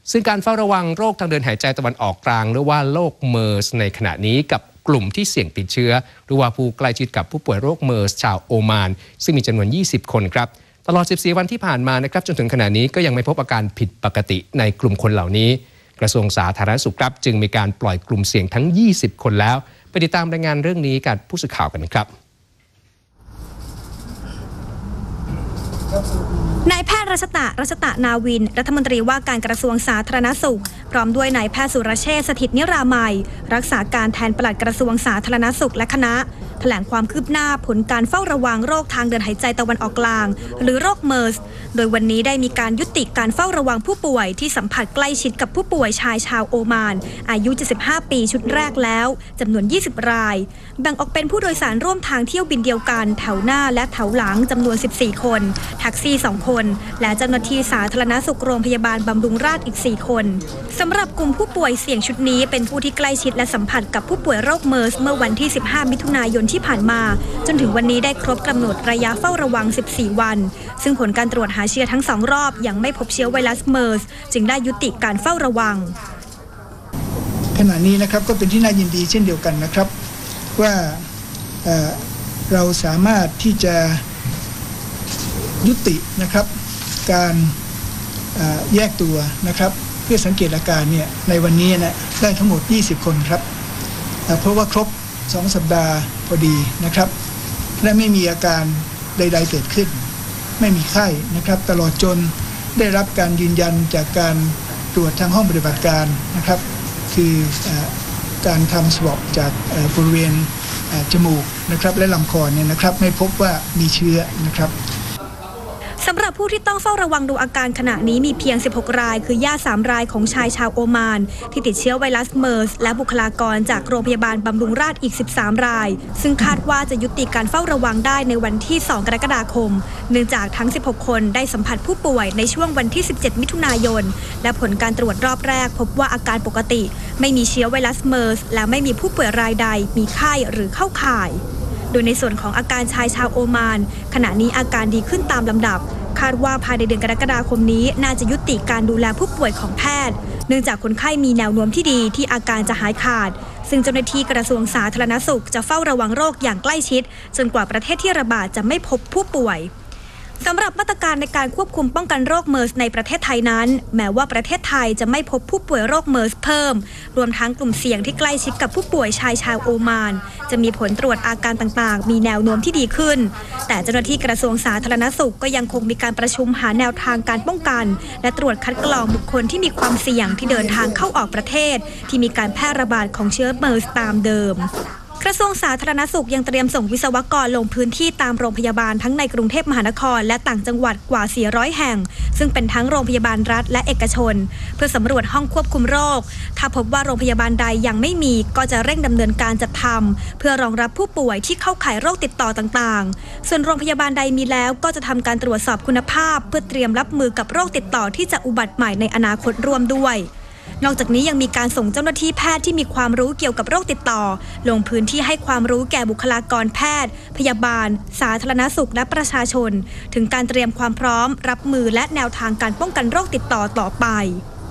ซึ่งการเฝ้าระวังโรคทางเดินหายใจตะวันออกกลางหรือว่าโรคเมอร์สในขณะนี้กับกลุ่มที่เสี่ยงติดเชื้อหรือว่าผู้ใกล้ชิดกับผู้ป่วยโรคเมอร์สชาวโอมานซึ่งมีจำนวน20 คนครับตลอด14 วันที่ผ่านมานะครับจนถึงขณะนี้ก็ยังไม่พบอาการผิดปกติในกลุ่มคนเหล่านี้กระทรวงสาธารณสุขครับจึงมีการปล่อยกลุ่มเสี่ยงทั้ง20 คนแล้วไปติดตามรายงานเรื่องนี้กับผู้สื่อข่าวกันครับนายแพทย์รัชตะนาวินรัฐมนตรีว่าการกระทรวงสาธารณสุขพร้อมด้วยนายแพทย์สุรเชษฐ์สถิตนิรามัยรักษาการแทนปลัดกระทรวงสาธารณสุขและคณะแถลงความคืบหน้าผลการเฝ้าระวังโรคทางเดินหายใจตะวันออกกลางหรือโรคเมอร์สโดยวันนี้ได้มีการยุติการเฝ้าระวังผู้ป่วยที่สัมผัสใกล้ชิดกับผู้ป่วยชายชาวโอมานอายุ75 ปีชุดแรกแล้วจำนวน20 รายแบ่งออกเป็นผู้โดยสารร่วมทางเที่ยวบินเดียวกันแถวหน้าและแถวหลังจำนวน14 คนแท็กซี่2 คนและเจ้าหน้าที่สาธารณสุขโรงพยาบาลบำรุงราษฎร์อีก4 คนสำหรับกลุ่มผู้ป่วยเสี่ยงชุดนี้เป็นผู้ที่ใกล้ชิดและสัมผัสกับผู้ป่วยโรคเมอร์สเมื่อวันที่15 มิถุนายนที่ผ่านมาจนถึงวันนี้ได้ครบกำหนดระยะเฝ้าระวัง14 วันซึ่งผลการตรวจหาเชื้อทั้ง2 รอบยังไม่พบเชื้อไวรัสเมอร์สจึงได้ยุติการเฝ้าระวังขณะนี้นะครับก็เป็นที่น่ายินดีเช่นเดียวกันนะครับว่าเราสามารถที่จะยุตินะครับการแยกตัวนะครับเพื่อสังเกตอาการเนี่ยในวันนี้นะได้ทั้งหมด20 คนครับเพราะว่าครบ2 สัปดาห์พอดีนะครับและไม่มีอาการใดๆเกิดขึ้นไม่มีไข้นะครับตลอดจนได้รับการยืนยันจากการตรวจทางห้องปฏิบัติการนะครับคือการทำสวอปจากบริเวณจมูกนะครับและลำคอเนี่ยนะครับไม่พบว่ามีเชื้อนะครับสำหรับผู้ที่ต้องเฝ้าระวังดูอาการขณะนี้มีเพียง16 รายคือญาติ3 รายของชายชาวโอมานที่ติดเชื้อไวรัสเมอร์สและบุคลากรจากโรงพยาบาลบำรุงราษฎร์อีก13 รายซึ่งคาดว่าจะยุติการเฝ้าระวังได้ในวันที่2 กรกฎาคมเนื่องจากทั้ง16 คนได้สัมผัสผู้ป่วยในช่วงวันที่17 มิถุนายนและผลการตรวจรอบแรกพบว่าอาการปกติไม่มีเชื้อไวรัสเมอร์สและไม่มีผู้ป่วยรายใดมีไข้หรือเข้าข่ายโดยในส่วนของอาการชายชาวโอมานขณะนี้อาการดีขึ้นตามลำดับคาดว่าภายในเดือนกรกฎาคมนี้น่าจะยุติการดูแลผู้ป่วยของแพทย์เนื่องจากคนไข้มีแนวโน้มที่ดีที่อาการจะหายขาดซึ่งเจ้าหน้าที่กระทรวงสาธารณสุขจะเฝ้าระวังโรคอย่างใกล้ชิดจนกว่าประเทศที่ระบาดจะไม่พบผู้ป่วยสำหรับมาตรการในการควบคุมป้องกันโรคเมอร์สในประเทศไทยนั้นแม้ว่าประเทศไทยจะไม่พบผู้ป่วยโรคเมอร์สเพิ่มรวมทั้งกลุ่มเสี่ยงที่ใกล้ชิดกับผู้ป่วยชายชาวโอมานจะมีผลตรวจอาการต่างๆมีแนวโน้มที่ดีขึ้นแต่เจ้าหน้าที่กระทรวงสาธารณสุขก็ยังคงมีการประชุมหาแนวทางการป้องกันและตรวจคัดกรองบุคคลที่มีความเสี่ยงที่เดินทางเข้าออกประเทศที่มีการแพร่ระบาดของเชื้อเมอร์สตามเดิมกระทรวงสาธารณสุขยังเตรียมส่งวิศวกรลงพื้นที่ตามโรงพยาบาลทั้งในกรุงเทพมหานครและต่างจังหวัดกว่า400 แห่งซึ่งเป็นทั้งโรงพยาบาลรัฐและเอกชนเพื่อสำรวจห้องควบคุมโรคถ้าพบว่าโรงพยาบาลใดยังไม่มีก็จะเร่งดำเนินการจัดทำเพื่อรองรับผู้ป่วยที่เข้าข่ายโรคติดต่อต่างๆส่วนโรงพยาบาลใดมีแล้วก็จะทำการตรวจสอบคุณภาพเพื่อเตรียมรับมือกับโรคติดต่อที่จะอุบัติใหม่ในอนาคตร่วมด้วยนอกจากนี้ยังมีการส่งเจ้าหน้าที่แพทย์ที่มีความรู้เกี่ยวกับโรคติดต่อลงพื้นที่ให้ความรู้แก่บุคลากรแพทย์พยาบาลสาธารณสุขและประชาชนถึงการเตรียมความพร้อมรับมือและแนวทางการป้องกันโรคติดต่อต่อไป